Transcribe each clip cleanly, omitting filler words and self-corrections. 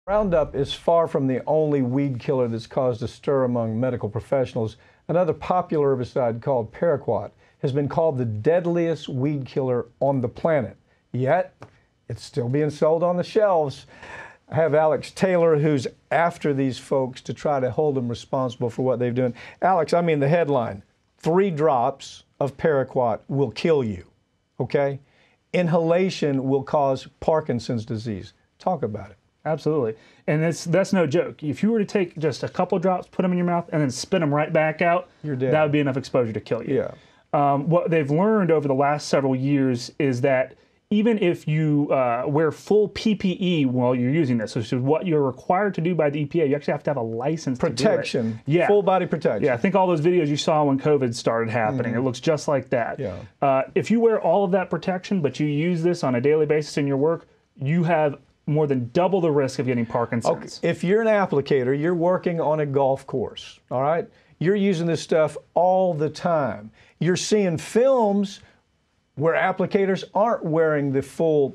Roundup is far from the only weed killer that's caused a stir among medical professionals. Another popular herbicide called Paraquat has been called the deadliest weed killer on the planet. Yet, it's still being sold on the shelves. I have Alex Taylor, who's after these folks to try to hold them responsible for what they've done. Alex, I mean the headline, 3 drops of Paraquat will kill you, okay? Inhalation will cause Parkinson's disease. Talk about it. Absolutely. And that's no joke. If you were to take just a couple drops, put them in your mouth, and then spit them right back out, you're dead. That would be enough exposure to kill you. Yeah. What they've learned over the last several years is that even if you wear full PPE while you're using this, which is what you're required to do by the EPA, you actually have to have a license protection. To do it. Yeah. Full body protection. Yeah, I think all those videos you saw when COVID started happening, it looks just like that. Yeah. If you wear all of that protection, but you use this on a daily basis in your work, you have more than double the risk of getting Parkinson's. Okay. If you're an applicator, you're working on a golf course, all right? You're using this stuff all the time. You're seeing films where applicators aren't wearing the full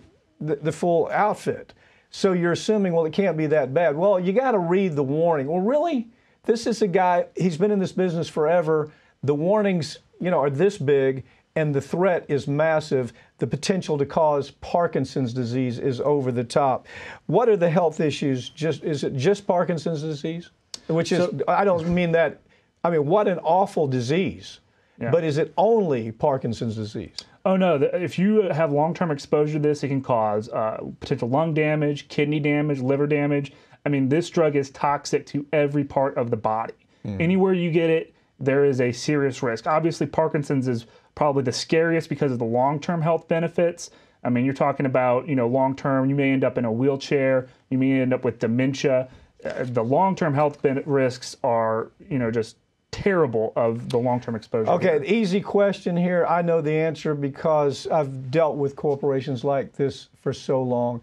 outfit. So you're assuming, well, it can't be that bad. Well, you got to read the warning. Well, really? This is a guy, he's been in this business forever. The warnings, are this big, and the threat is massive. The potential to cause Parkinson's disease is over the top. What are the health issues? Is it just Parkinson's disease? Which is, I don't mean that, what an awful disease. Yeah. But is it only Parkinson's disease? Oh, no. If you have long-term exposure to this, it can cause potential lung damage, kidney damage, liver damage. This drug is toxic to every part of the body. Anywhere you get it, there is a serious risk. Obviously, Parkinson's is probably the scariest because of the long-term health benefits. You're talking about, long-term, you may end up in a wheelchair, you may end up with dementia. The long-term health risks are, just terrible of the long-term exposure. Okay, the easy question here. I know the answer because I've dealt with corporations like this for so long.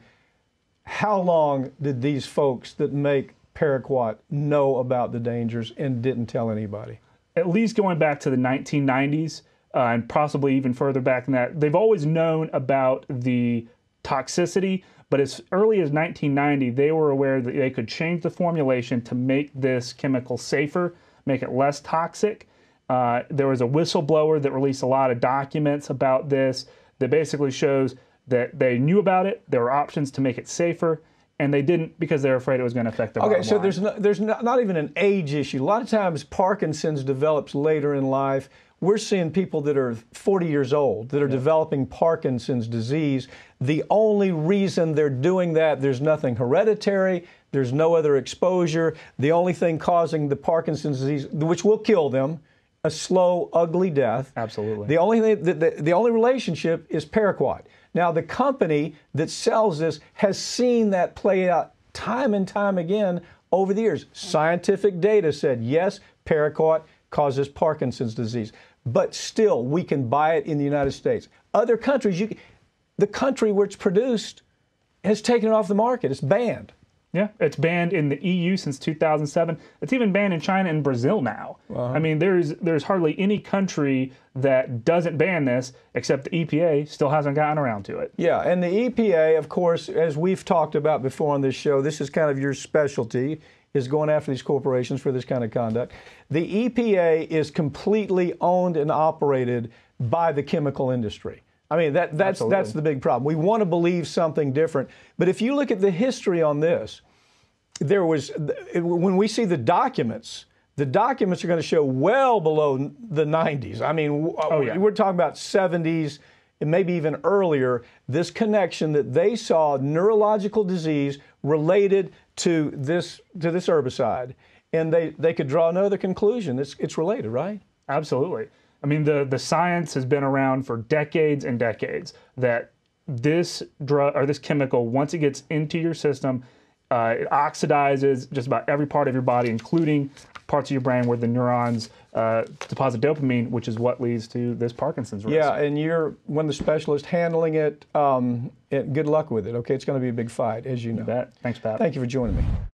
How long did these folks that make Paraquat know about the dangers and didn't tell anybody? At least going back to the 1990s, and possibly even further back than that. They've always known about the toxicity, but as early as 1990, they were aware that they could change the formulation to make this chemical safer, make it less toxic. There was a whistleblower that released a lot of documents about this that basically shows that they knew about it, there were options to make it safer, and they didn't because they were afraid it was going to affect their bottom line. So there's not even an age issue. A lot of times Parkinson's develops later in life. We're seeing people that are 40 years old that are developing Parkinson's disease. The only reason they're doing that, there's nothing hereditary, there's no other exposure. The only thing causing the Parkinson's disease, which will kill them, a slow, ugly death. Absolutely. The only thing, the only relationship is Paraquat. Now, the company that sells this has seen that play out time and time again over the years. Scientific data said, yes, Paraquat causes Parkinson's disease. But still, we can buy it in the United States. Other countries, the country where it's produced has taken it off the market. It's banned. Yeah, it's banned in the EU since 2007. It's even banned in China and Brazil now. There's hardly any country that doesn't ban this, except the EPA still hasn't gotten around to it. Yeah, and the EPA, of course, as we've talked about before on this show, this is kind of your specialty, is going after these corporations for this kind of conduct. The EPA is completely owned and operated by the chemical industry. That's the big problem. We want to believe something different. But if you look at the history on this, when we see the documents are going to show well below the 90s. We're talking about 70s and maybe even earlier, this connection that they saw neurological disease related to this herbicide. And they could draw no other conclusion. It's related, right? Absolutely. The science has been around for decades and decades that this drug or this chemical, once it gets into your system, it oxidizes just about every part of your body, including parts of your brain where the neurons deposit dopamine, which is what leads to this Parkinson's risk. Yeah, and you're one of the specialists handling it. Good luck with it. Okay, it's going to be a big fight, as you know. You bet. Thanks, Pat. Thank you for joining me.